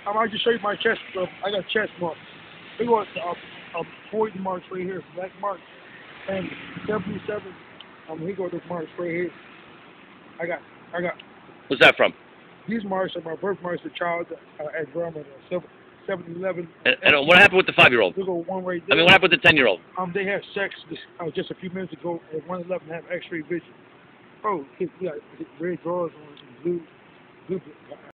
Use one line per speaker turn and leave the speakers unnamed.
I might just show you my chest. So I got chest marks. We got poison marks right here, black marks, and 77. He got those marks right here. I got.
What's that from?
These marks are my birthmarks of child at grandma 7-Eleven.
And what happened with the 5-year-old?
They go one right there.
I mean, what happened with the 10-year-old?
They had sex just a few minutes ago at 1-11 have X-ray vision. Oh, he got red drawers on and blue.